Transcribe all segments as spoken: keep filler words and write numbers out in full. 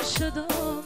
شدم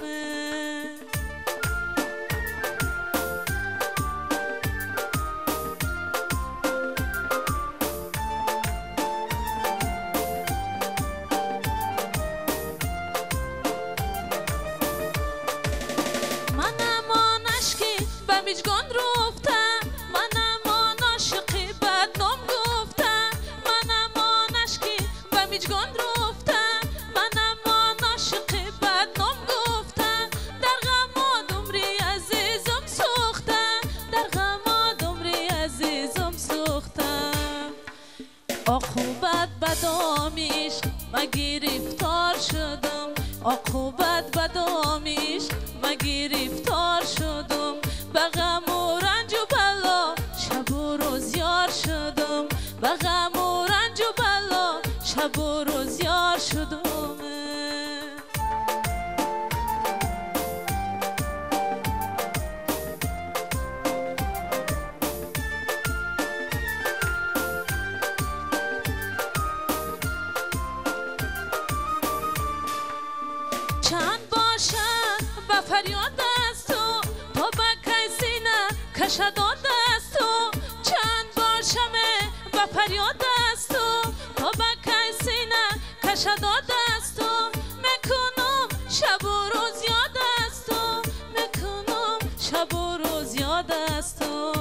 منم آن عشقی به میجگان رفتم منم آن عاشقی بدنام گفتم منم آن عشقی به میجگان رفتم منم آن عاشقی بدنام گفتم در غم عمری عزیزم سوختم در غم عمری عزیزم سوختم عاقبت بدامیش ما گرفتار شدم عاقبت بدامیش ما گرفتار شدم به غم و رنج و بلا شب و روز یار شدم به غم و رنج و بلا شب و روز یار شدم چند باشد به فریاد از تو تا به کسی نه کشد داد از تو چند باشم به فریاد از تو تا به کسی نه کشد داد از تو میکنم شب و روز یاد از تو میکنم شب و روز یاد از تو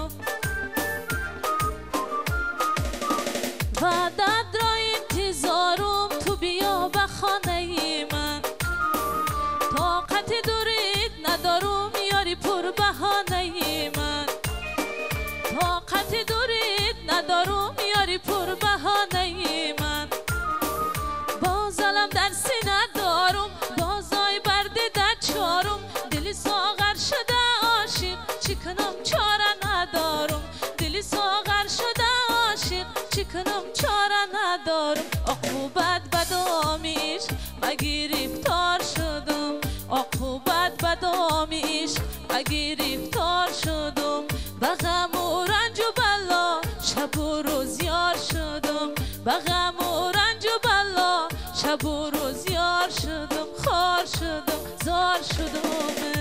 وعدت را انتظارم تو بیا به خانه من طاقت دورید ندارم یاری پر بهانه من طاقت دورید ندارم یاری پر بهانه من باز علم در سینه دارم بازای برده در چارم دلی ساغر شده عاشق چی کنم چاره ندارم دلی ساغر شده عاشق چی کنم چاره ندارم عاقبت بدامیش ما گرفتار شدم عاقبت بدامیش ما گرفتار شدم به غم و رنج و بلا شب و روز یار شدم به غم و رنج و بلا شب و روز یار شدم خار شدم زار شدم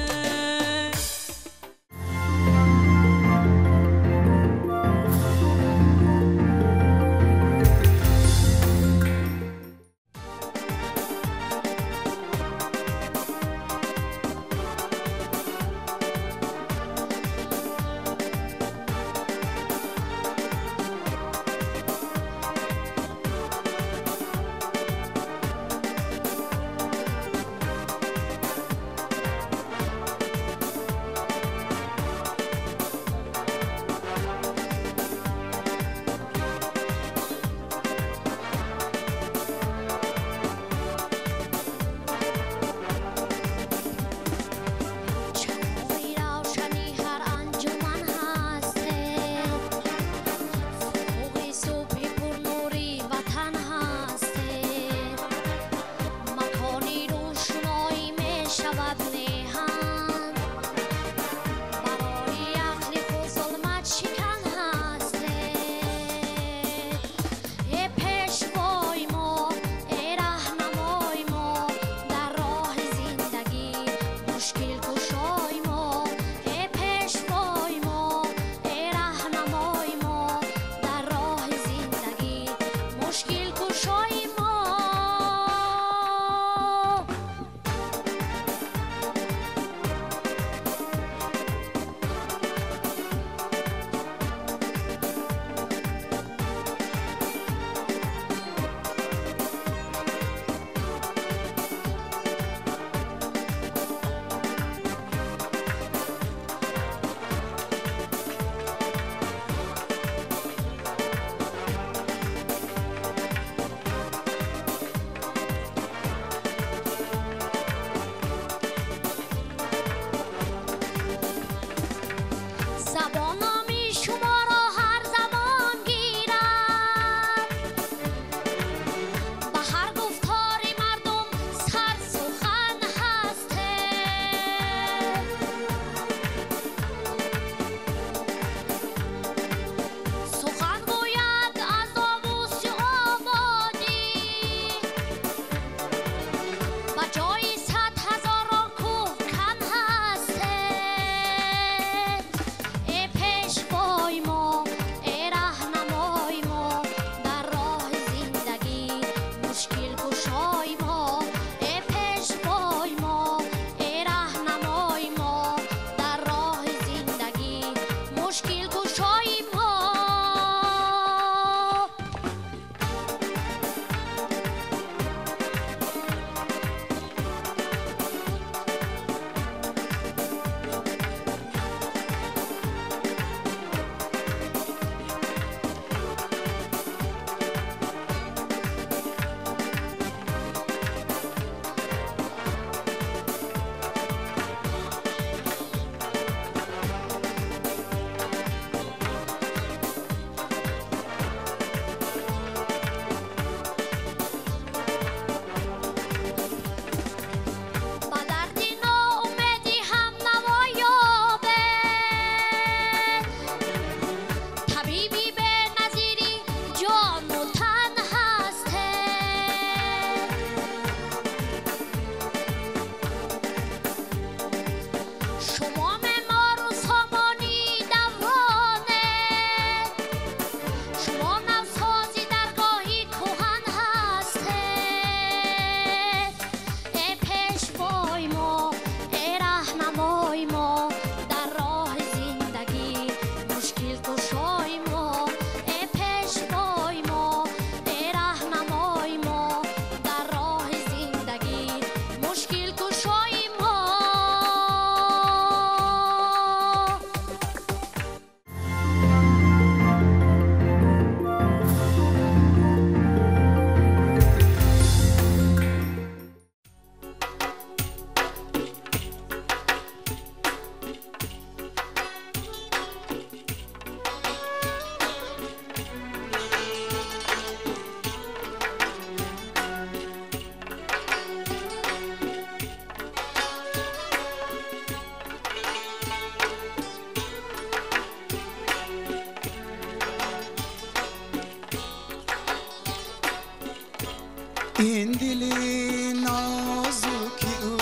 این دلی نازکی او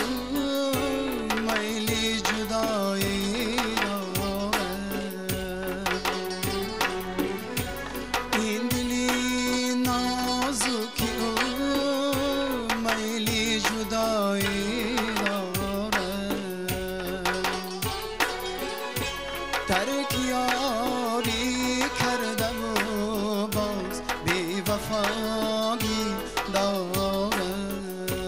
میلی جدایی دارد، این دلی نازکی او میلی جدایی دارد، ترک یاری کردم و باز بی وفایی دارد،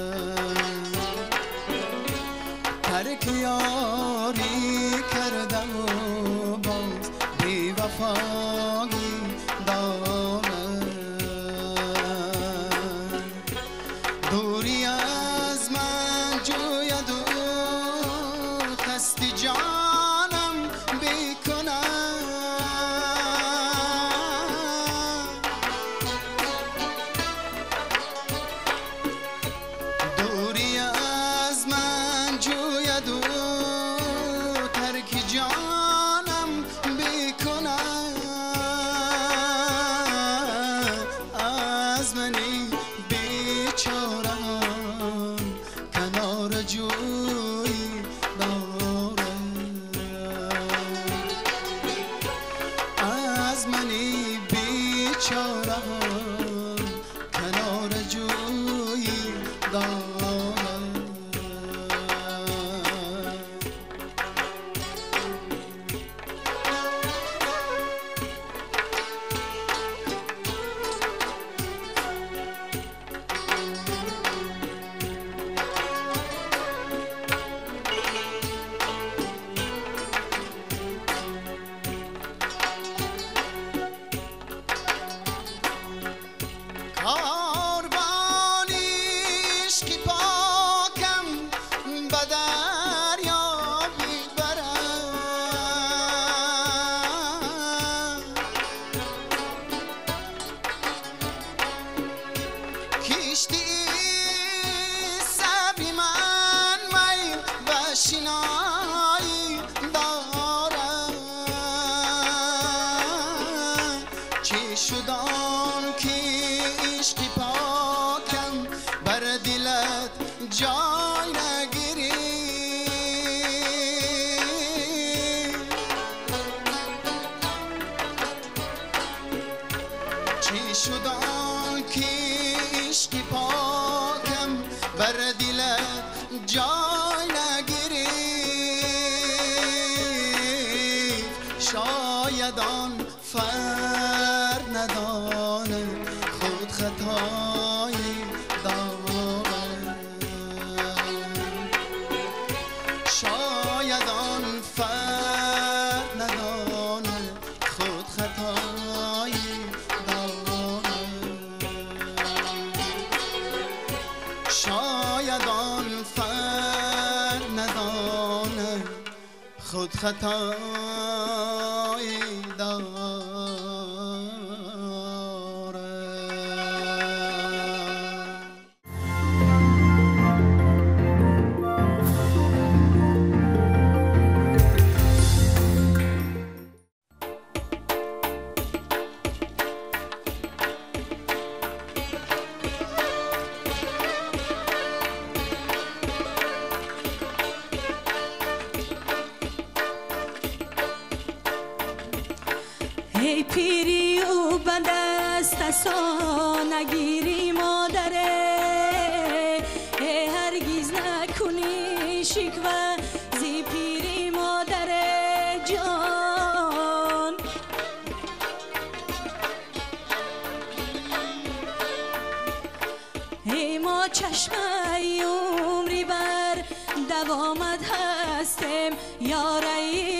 ترک یاری کردم و باز بی وفایی دارد، دوری از من جوید و خستی جانم بیکنم، دوری از من جوید و ترک جانم بیکنم، از منی بیچارم کنار جوی دارم، از منی بیچارم کنار جوی دارم. کاروانیش که پاکم به دریا میبرم، کشتی صبری من میل و شنایی دارم، چی شدان که عشقی پاکم بر دلت جای نگیری، چی شدان که عشقی پاکم بر دلت جای نگیری، شاید آن فر ندانه خود خطایی دارد، شاید آن فر ندانه خود خطایی دارد، شاید آن فر ندانه خود خطایی دارد. ای پیری و بند است دستا نگیری مادره، ای هرگز نکنی شکوه زی پیری مادره جان، ای ما چشمه عمری بر دوامت هستیم یاری،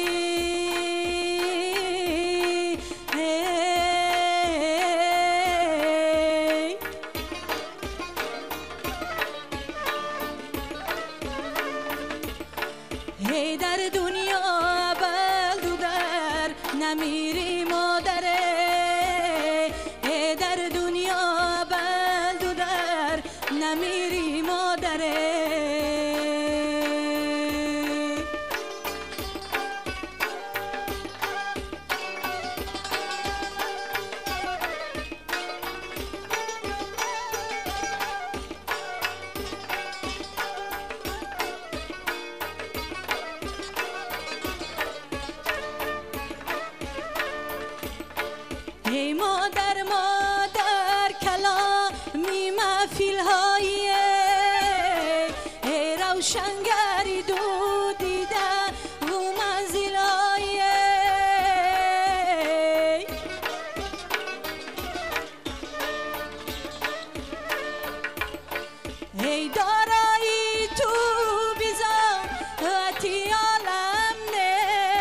ای در دنیا بلدو در نمیری مادره، ای در دنیا بلدو در نمیری مادره، روشنگری دو دیده و منزلای ای دارایی تو بیزار اتی عالم نه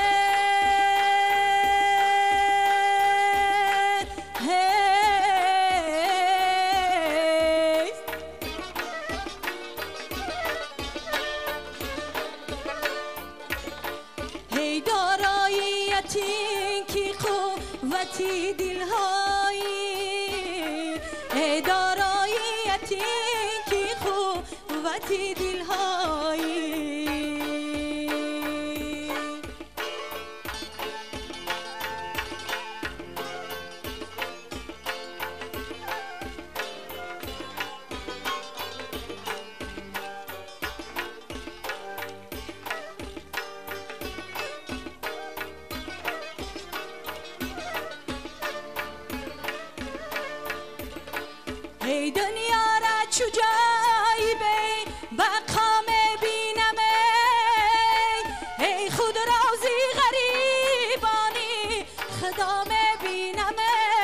ای داراییتی کی قوتی دلهایی ای داراییتی کی قوتی دلهایی ای دنیا را چجایی بی بقا میبینم ای خود روزی غریبانی خدا میبینم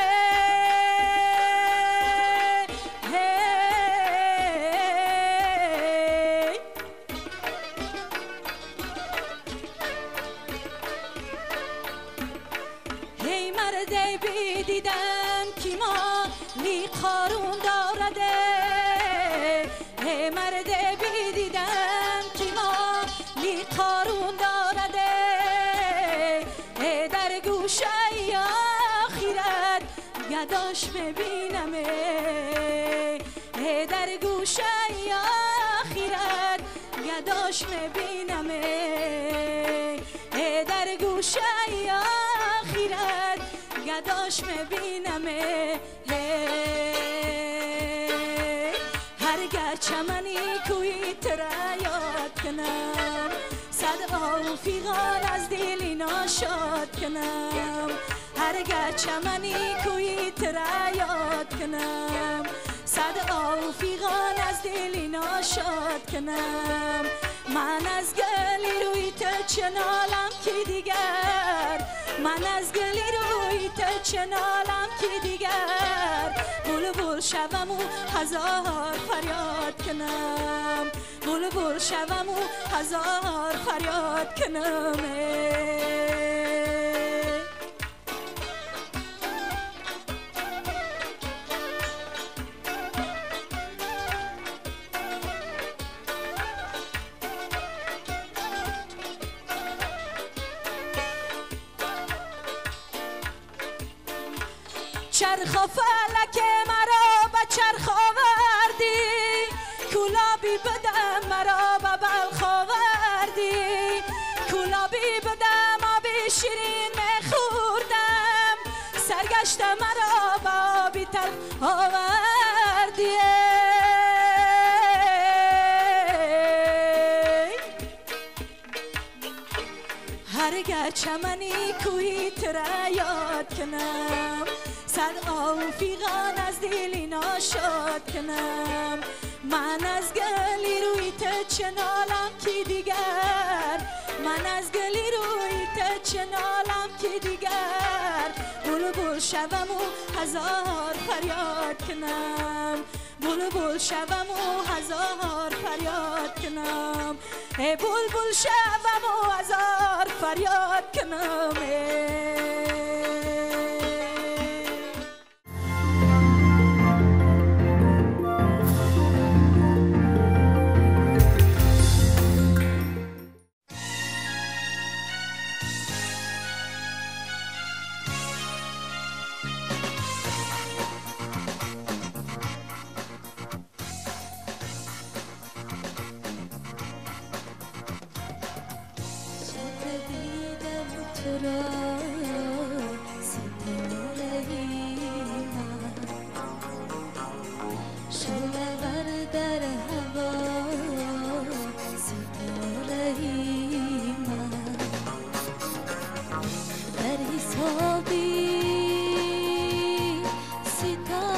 ای مرد بی دیدم کی ما لی قارون دارده ای مرد بی دیدم کی ما لی قارون دارده ای در گوشه آخرت گداش ببینم ای در گوشه آخرت گداش ببینم ای در گوشه آخرت گداش میبینم هرگاه چمنی کوی ترا یاد کنم صد آفیغان از دلی ناشاد کنم هرگاه چمنی کوی ترا یاد کنم صد آفیغان از دلی ناشاد کنم من از گلی روی تو چنالم کی دیگر من از گلی روی تو چنالم کی دیگر بلبل شوم و هزار فریاد کنم بلبل شوم و هزار فریاد کنم چرخ و فلک مرا به چرخ آوردی کلابی بدم مرا به بلخ آوردی کلابی بدم آبی شیرین میخوردم سرگشت مرا به آبی تلخ آوردی هرگاه چمنی کوی ترا یاد کنم صد آفیغان از دلی ناشاد کنم من از گلی روی تو چنالم کی دیگر من از گلی روی تو چنالم کی دیگر بلبل شوم و هزار فریاد کنم بلبل شوم و هزار فریاد کنم ای بلبل شوم و هزار فریاد کنم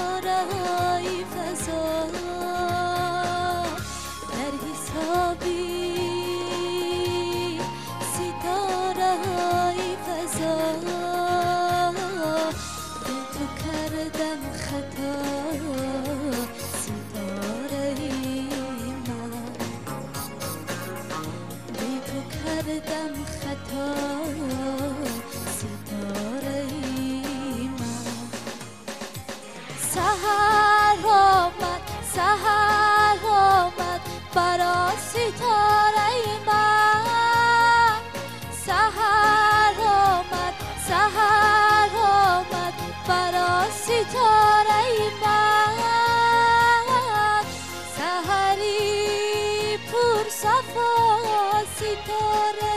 در حسابی کردم خطا ستاره من. سحر آمد سحر آمد برا ستاره من. سحر آمد سحر آمد برا ستاره من. سحری پر صفا ستاره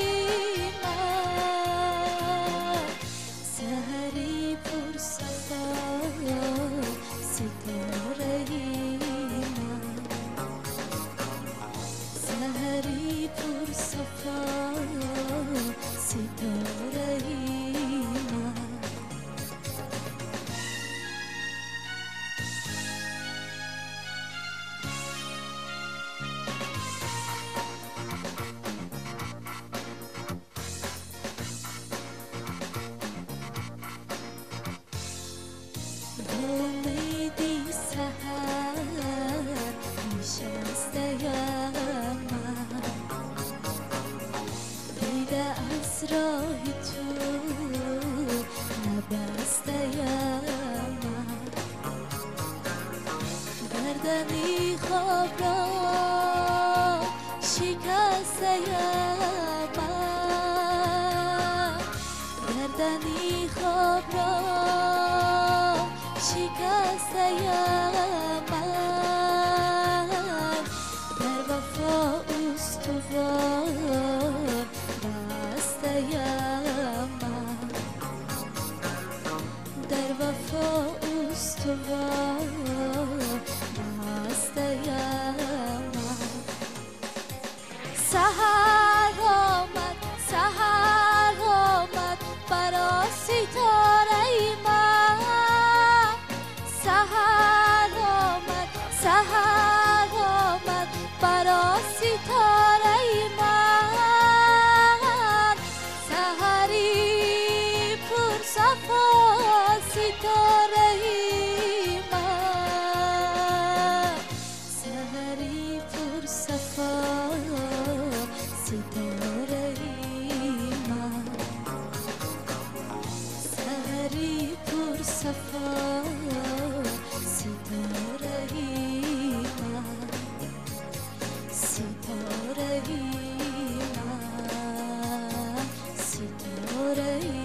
من. سحری پر صفا ستاره من. سحری پر صفا ستاره من. امیدی سحر نشسته یم من. دیده از راه تو نبسته یم من. گردنی خواب را شکسته یم من. گردنی خواب را شکسته یم من. در وفا استوار بسته یم من. در وفا استوار بسته یم من. سحر آمد سحر آمد برا ستاره من. سحر آمد سحر آمد برا ستاره من. سحری پر صفا ستاره من. سحری پر صفا ستاره من. سحری پر صفا ستاره من. ستاره من. ستاره من.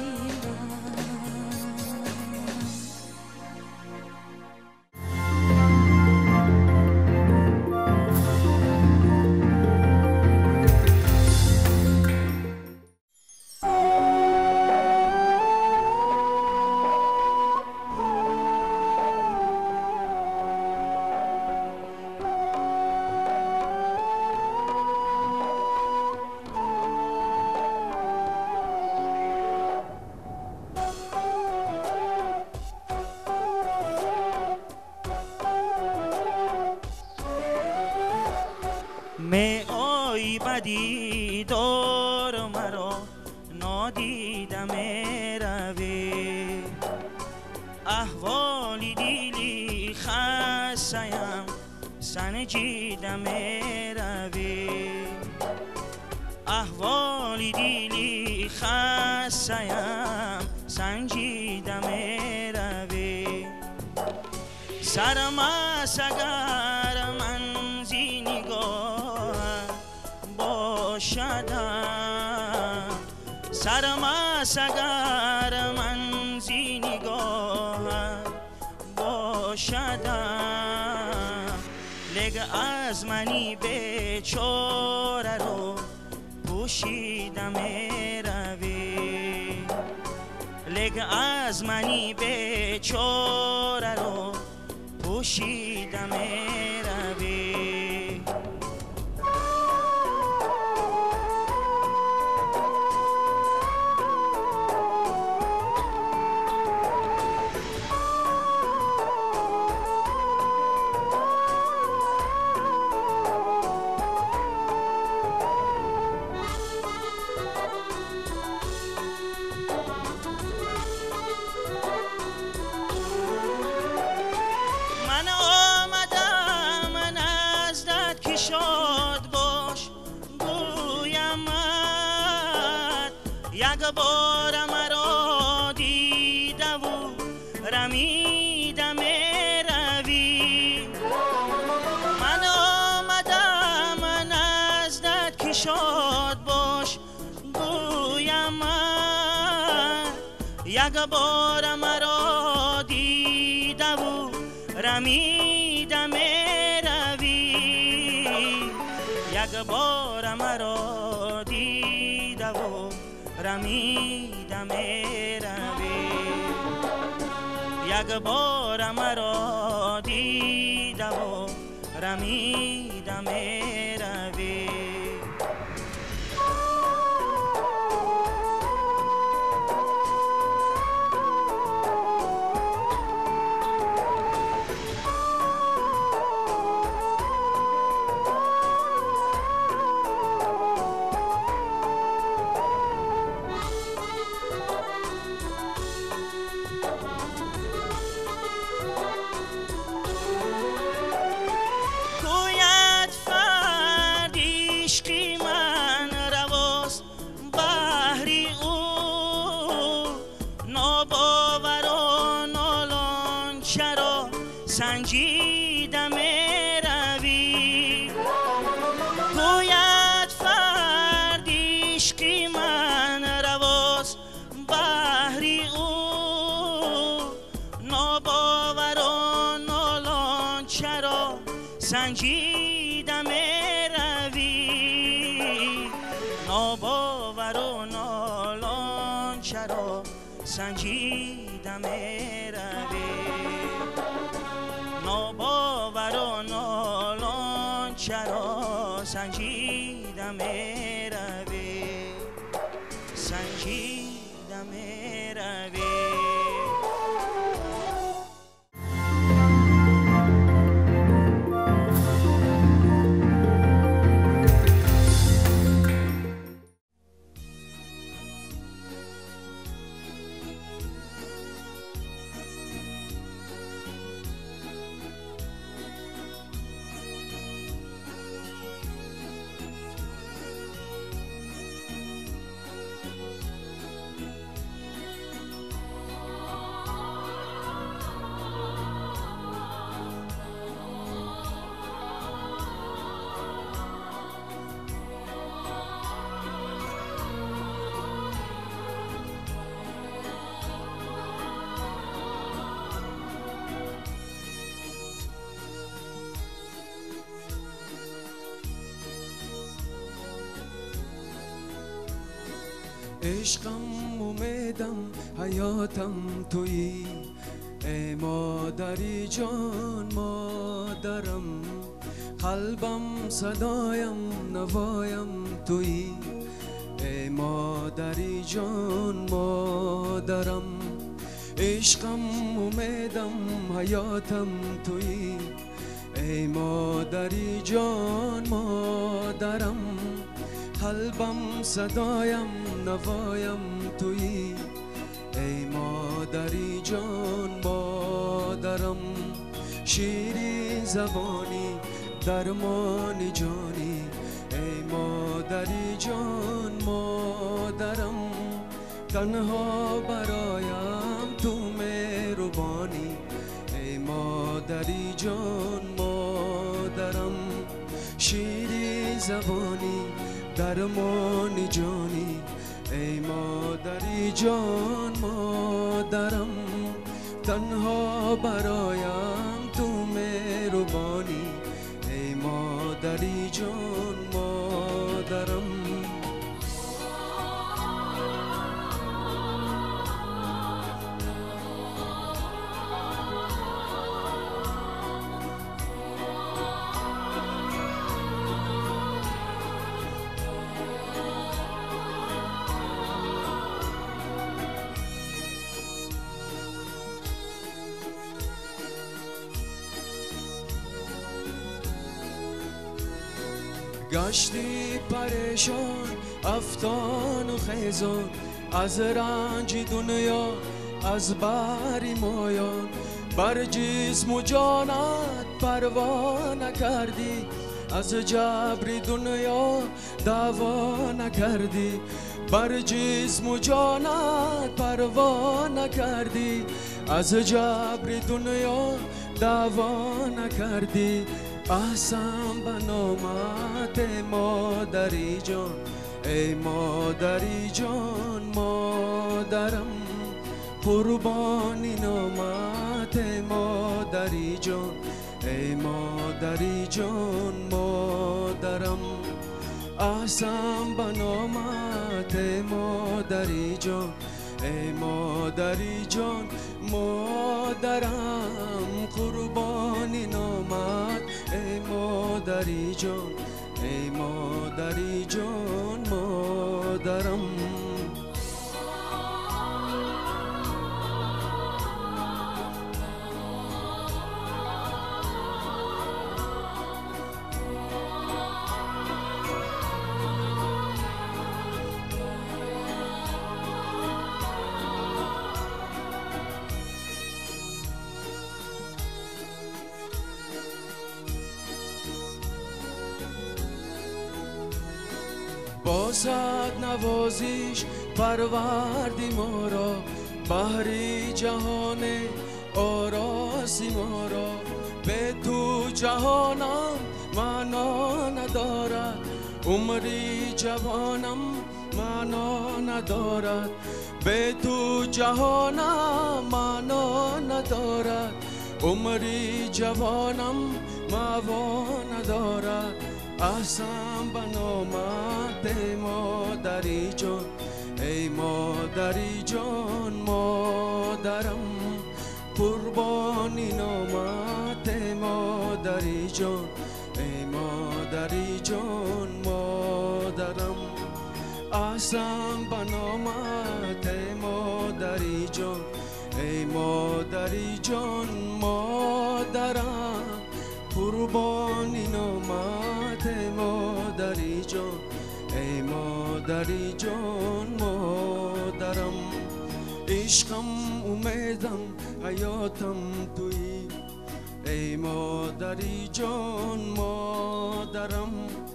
می آی بدی دار مرا نادیده می روی. احوالی دیلی خسته‌ام سنجیده می روی. احوالی دیلی خسته‌ام سنجیده می روی. سرم است اگر منزی نگاه باشدم. سرم است اگر منزی نگاه باشدم. لگ از منی بیچاره رو پوشیده می روی. لگ از منی بیچاره رو پوشیده می روی. من یک بار مرا دیده و رمیده می روی من آمدم نزدت که شاد باش گویم من یک بار مرا دیده و رمیده می روی یک بار مرا دیده و رمیده می روی یک بار مرا دیده و رمیده می روی سنجیده می روی گوید فرد عشقی من رواست بحری او ناباور و نالان چرا سنجیده می روی ناباور و نالان چرا سنجیده می روی ناباور و نالان چرا سنجیده می روی سنجیده می روی عشقم امیدم حیاتم تویی ای مادری جان مادرم قلبم صدایم نوایم تویی ای مادری جان مادرم عشقم امیدم حیاتم تویی ای مادری جان مادرم قلبم صدایم نوایم تویی ای مادری جان مادرم شیری زبانی درمان جانی ای مادری جان مادرم تنها برایم تو مهربانی ای مادری جان مادرم شیری زبانی درمان جانی ای مادری جان مادرم تنها برایم تو مهربانی ای مادری جان مادرم گشتی پریشان افتان و خیزان از رنج دنیا از باری مایان بر جسم و جانت پروا نکردی از جبری دنیا دعوا نکردی، بر جسم و جانت پروا نکردی. از جبری دنیا دعوا نکردی، احسن به نامت مادری جان. ای مادری جان مادرم، قربانی نامت مادری جان. ای مادری جان مادرم، احسن به نامت مادری جان. ای مادری جان مادرم، قربانی نامت ای مادری جان. ای مادری جان مادرم. با صد نوازش پروردی ما را، بحری جهان آراسی ما را. به تو جهانم معنا ندارد، عمری جوانم معنا ندارد. به تو جهانم معنا ندارد، عمری جوانم معنا ندارد. احسن به نامت مادری جان. ای مادری جان مادرم، قربانی نامت مادری جان. ای مادری جان مادرم، احسن به نامت مادری جان. ای مادری جان مادرم، قربانی نامت مادری جان. ای مادری جان مادرم، عشقم امیدم حیاتم تویی. ای مادری جان مادرم،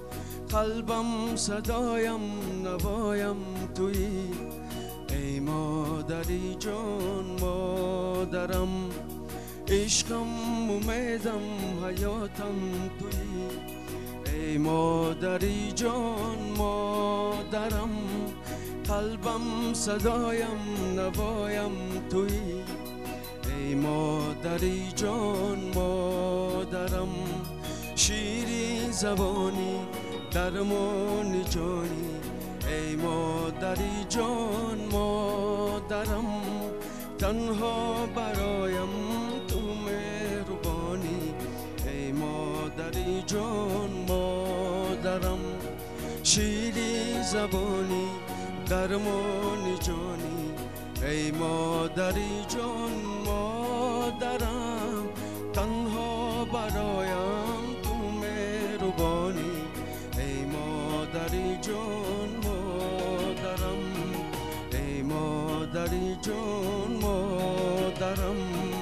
قلبم صدایم نوایم تویی. ای مادری جان مادرم، عشقم امیدم حیاتم تویی. ای مادری جان مادرم، قلبم صدایم نوایم تویی. ای مادری جان مادرم، شیرین زبانی درمان جانی. ای مادری جان مادرم، تنها برایم تو مهربانی. ای مادری جان مادرم، شیرین زبانی درمان جانی. ای مادری جان مادرم، تنها برایم تو مهربانی. ای مادری جان مادرم، ای مادری جان مادرم.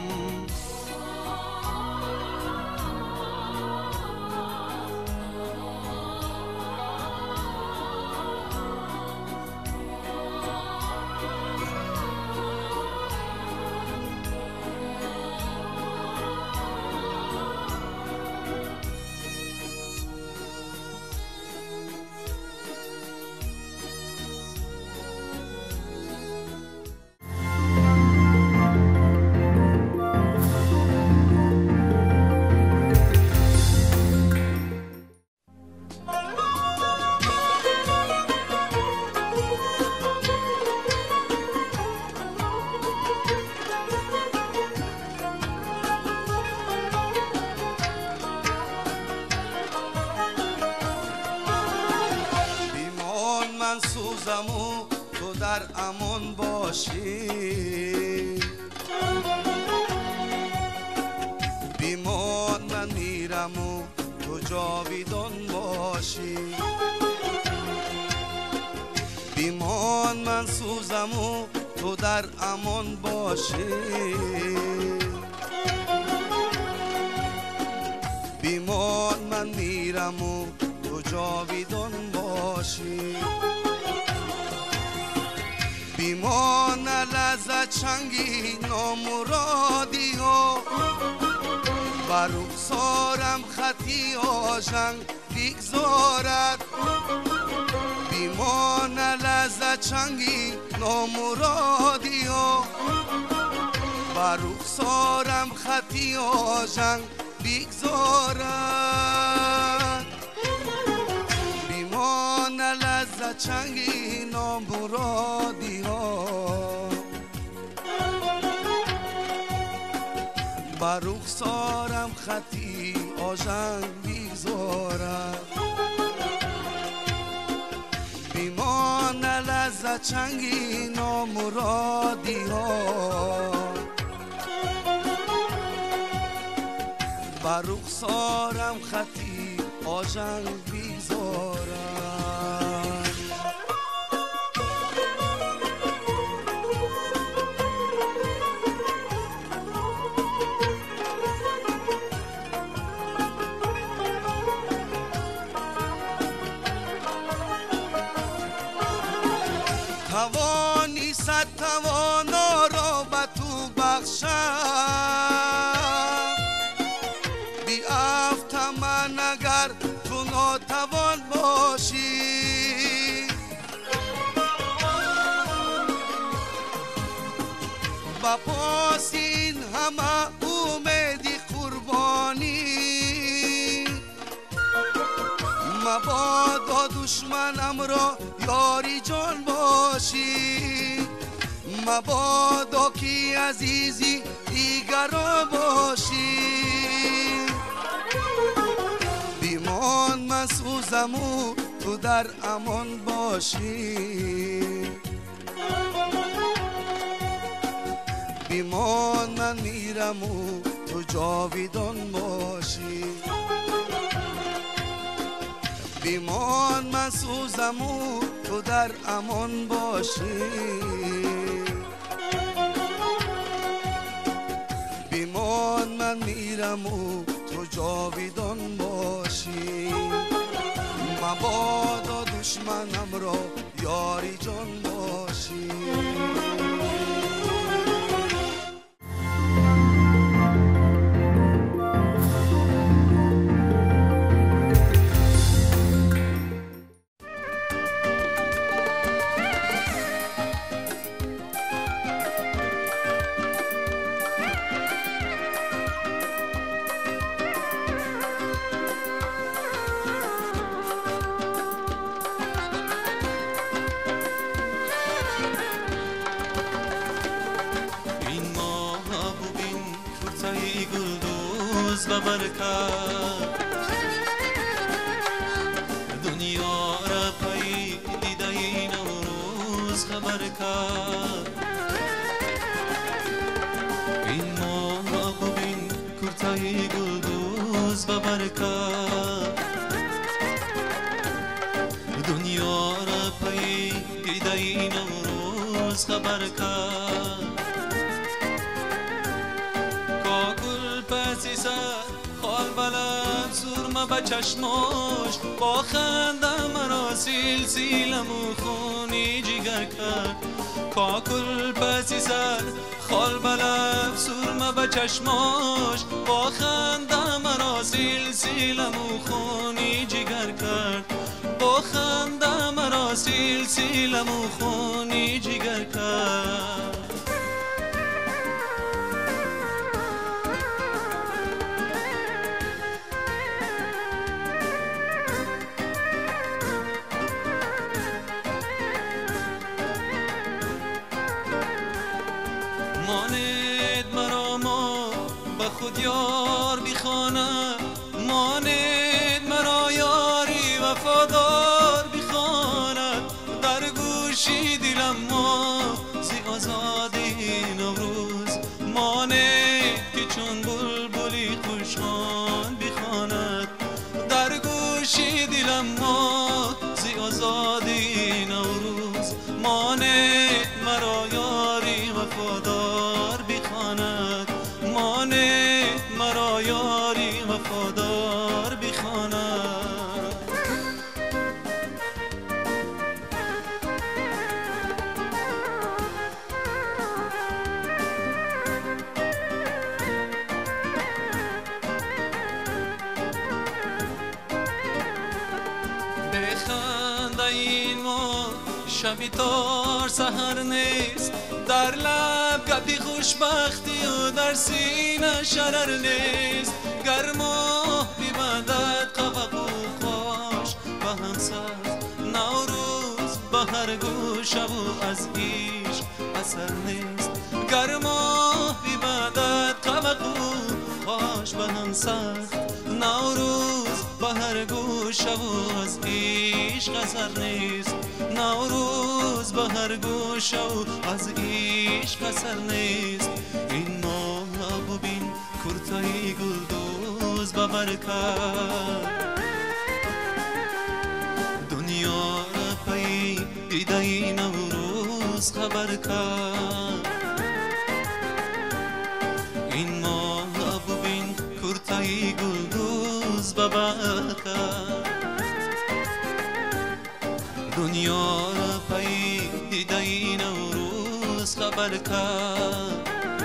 تو در امان باشی، بیمان من میرم و تو جاویدان باشی. بیمان من سوزم و تو در امان باشی. بیمان من میرم و تو جاویدان باشی. بیمان لذت چنگی نامرادی ها، بر رخسارم خطی آژنگ بگذارد. بیمان لذت چنگی نامرادی ها، بر رخسارم خطی آژنگ بگذارد. بیمان لذت چنگی نامرادی ها، بر رخسارم خطی آژنگ بگذارد. بیمان لذت چنگی نامرادی ها، بر رخسارم خطی آژنگ بگذارد. توانی صد توانا را به تو بخشم، بی افت من اگر تو ناتوان باشی. با پاس این همه امیدی قربانی، مبادا دشمنم را یاری جان باشی. مبادا کی عزیزی دیگر را باشی. بیمان من سوزم و تو در امان باشی. بیمان من میرم و تو جاویدان باشی. بیمان من سوزم و تو در امان باشی. بیمان من میرم و تو جاویدان باشی. مبادا دشمنم را یاری جان باشی. و برکت دنیا را پای دیده این نوروز خبر کرد. این ماه ببین کرتای گلدوز و برکت دنیا را پای دیده این نوروز خبر کرد. کاکل پسی سر خال بلند سرمه به چشماش، با خنده مرا سیل سیلم و خونی جگر کرد. کاکل پسی سر خال بلند سرمه به چشماش، با خنده مرا سیل سیلم و خونی جگر کرد. با خنده مرا سیل سیلم و خونی جگر کرد. ماند مرا ما به خود یار بخوانه، ماند مرا یاری وفادار بخواند. در گوشی دلم ما زی آزادی نوروز، ماند که چون بلبلی خوشخوان بخواند. در گوشی دلم ما زی آزادی نوروز، ماند مرا یاری وفادار بخواند. ماند مرا یاری وفادار بخواند. این ما شبی تار سحر نیست، در لب گپی خوشبختی و در سینه شرر نیست. گرما بی مدد قفق و خوش به هم ساز، نوروز به هر گوشه و از عشق اثر نیست. گرما بی مدد قفق و خوش به هم ساز، نوروز به هر گوشه و از عشق اثر نیست. نوروز به هر گوشه و از عشق اثر نیست. این ماه ببین کرتای گلدوز به برکت، دنیا را پی ایده نوروز خبر کرد. این ماه ببین کرتای گلدوز به برکت، دنیا را پی ایده نوروز خبر کرد.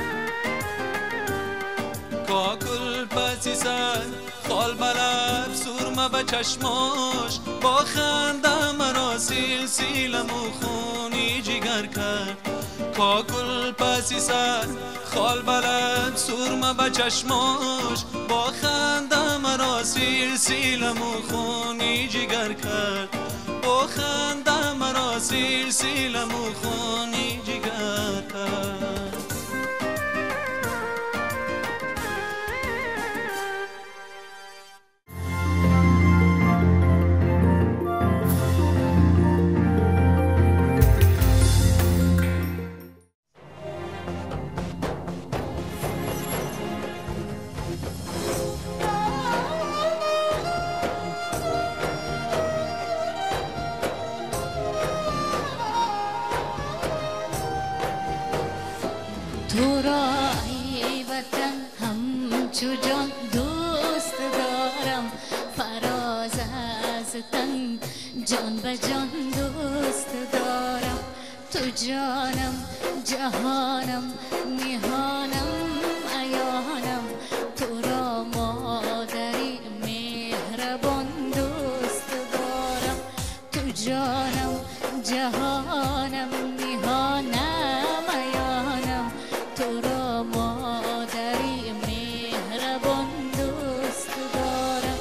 کاکل پسی سر خال بلب سرمه به چشماش، با خنده مرا سیل سیلم و خونی جگر کرد. کاکل پسی سر خال بلب سرمه به چشماش، با خنده مرا سیل سیلم و خونی جگر کرد. با خنده مرا سیل سیلم و خونی جگر کرد. تو را ای وطن همچو جان دوست دارم، فراز از تن جان به جان دوست دارم. تو جانم جهانم میهانم عیانم، تو را مادری مهربان دوست دارم. تو جانم جهانم میهانم عیانم، تو را مادری مهربان دوست دارم.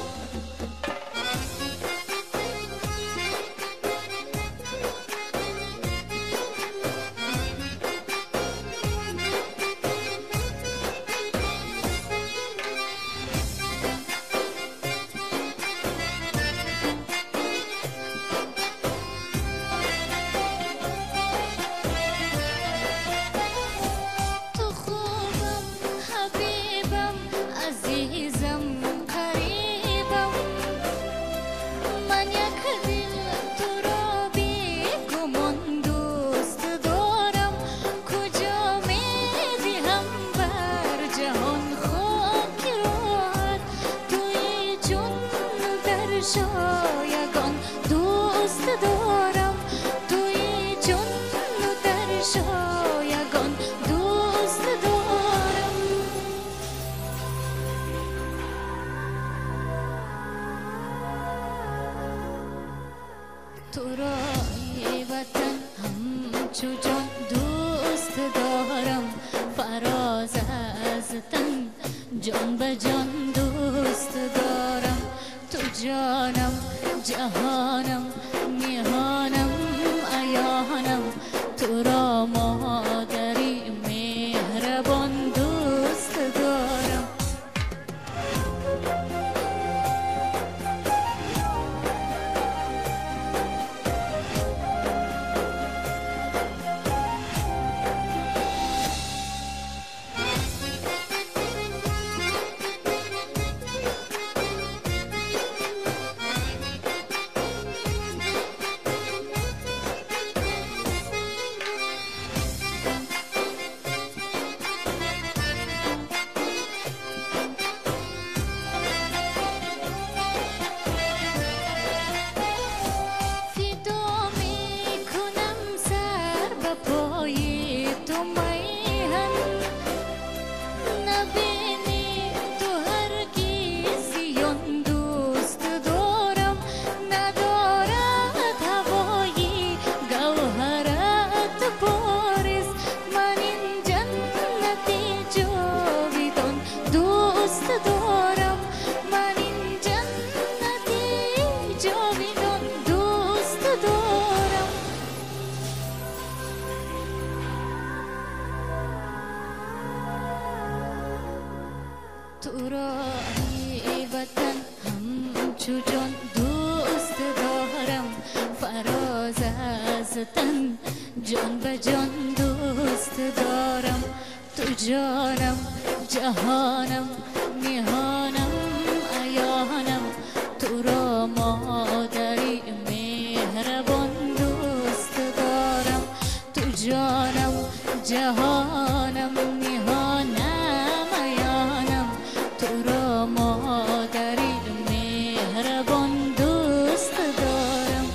شایگان دوست دارم، توی جان در شایگان دوست دارم. تو را ای وطن همچو جان دوست دارم، فراز از تن جان به جان دوست دارم. تو جانم جهانم میهانم عیانم، تو را مادری مهربان دوست دارم. تو را ای وطن همچو جان دوست دارم، فراز از تن جان به جان دوست دارم. تو جانم جهانم میهانم عیانم، تو را مادری مهربان دوست دارم. تو جانم جهانم میهانم عیانم، تو را مادری مهربان دوست دارم.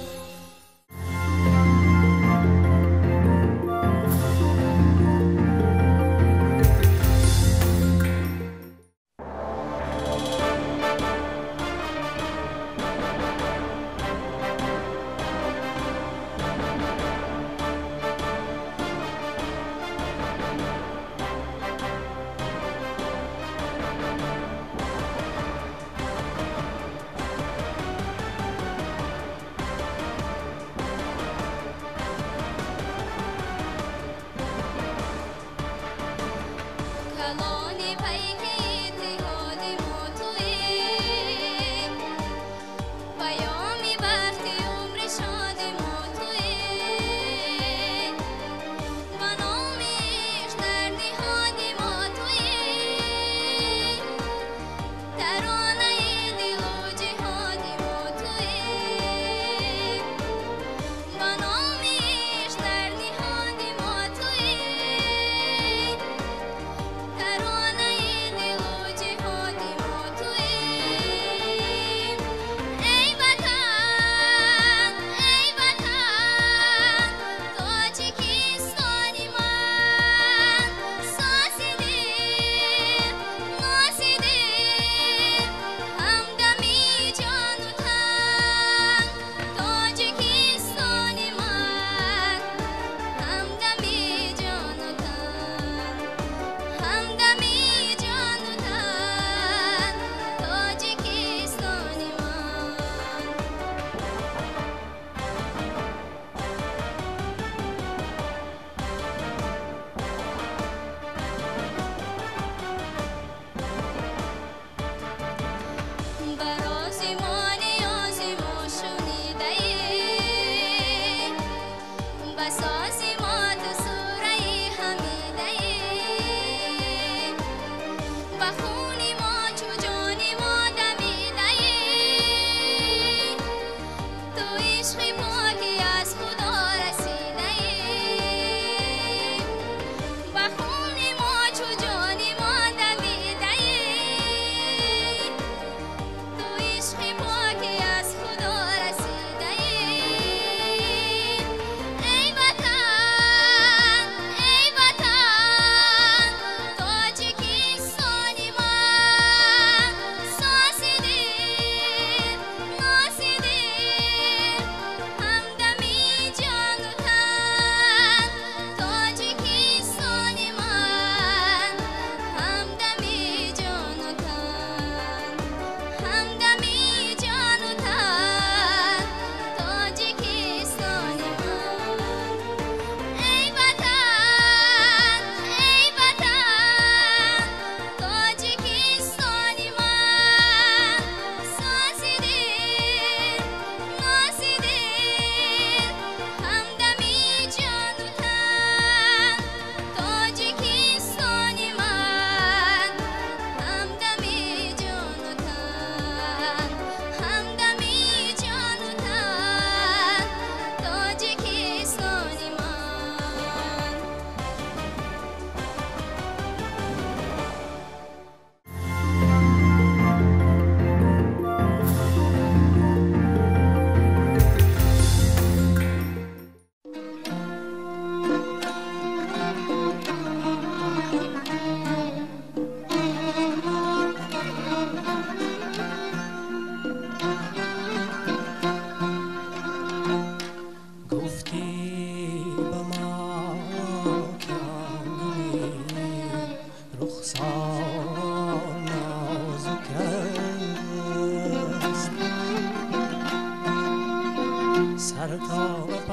سر تا به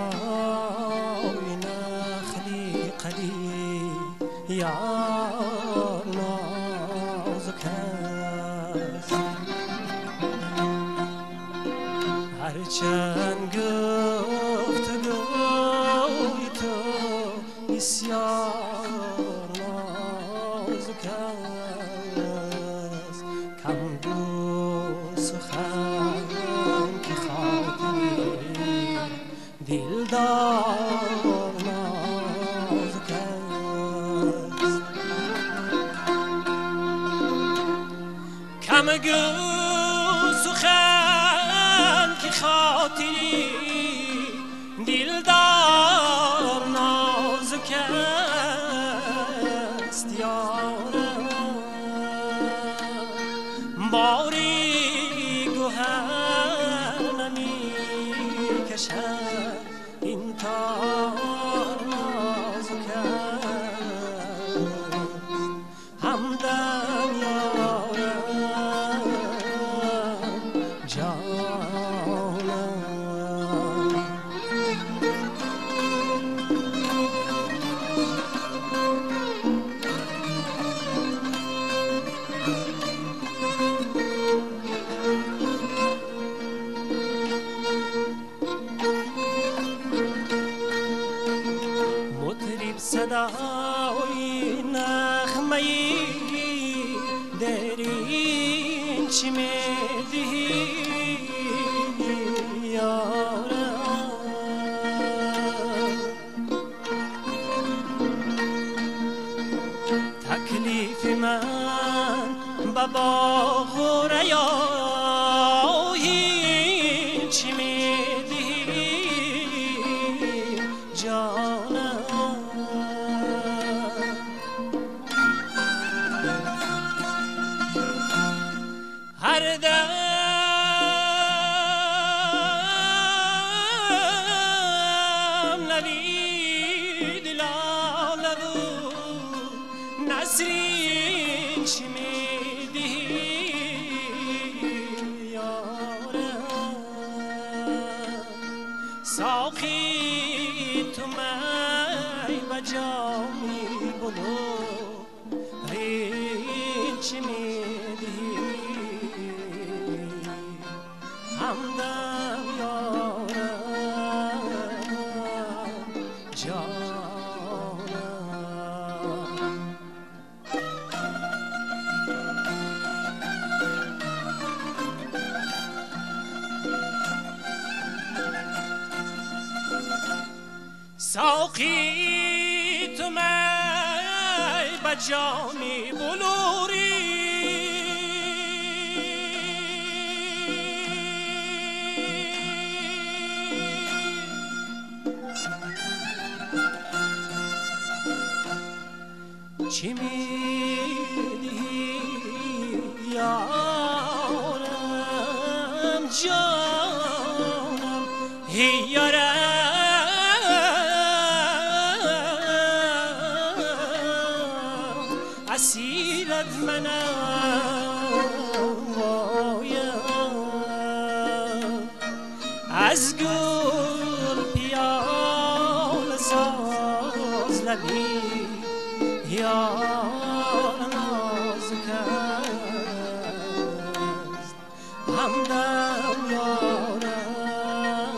پای نخلی قدی یا نازکه هرچند گفتگوی تو بسیار نازک است، کم گو سخن که خاطری دلدار نازک است. کم گو سخن که خاطری دلدار نازک است، یارم باری گوهر نمی کشد این تار نازک است، همدم یارم جانم. مطرب صدای نغمه‌ای در این چه می‌دهی یارم، تکلیف من به باغ و ریاحی چه می‌دهی جانم. هر دم نوید لاله و نسرین چه می‌دهی یارم، ساقی تو می به جامی بلو این چه می‌دهی، همدم یارم جانم. ساقی تو می به جامی بلوری چی می‌دهی یارم جانم، هی یارم اسیرت منم وایم، از گل پیاله ساز لبی یار نازک است، همدم یارم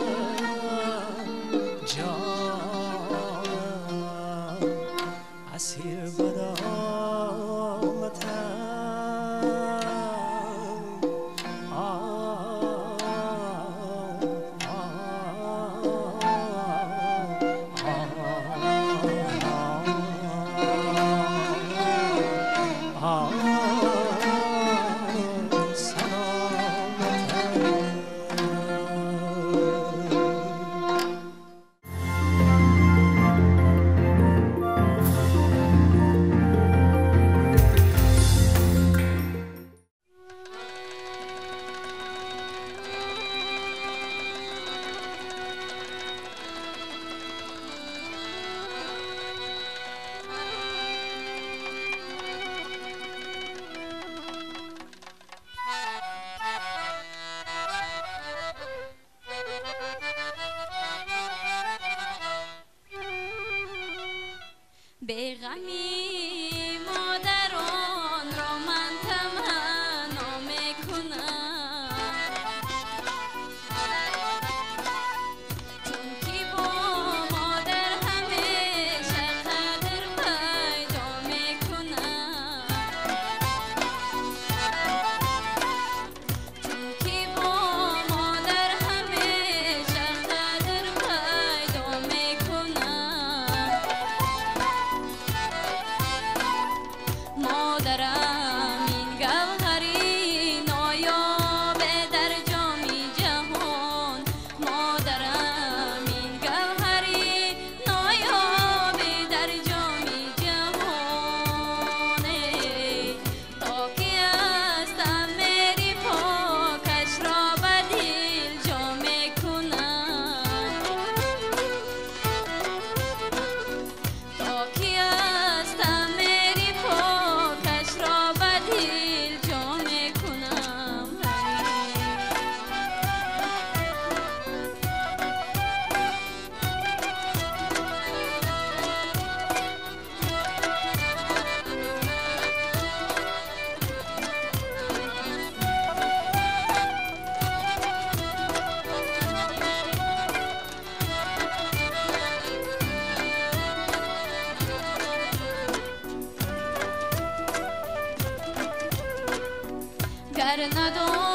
جانم. اسیر بدامتم به غمی مادران را من تمنا میکنم، ندار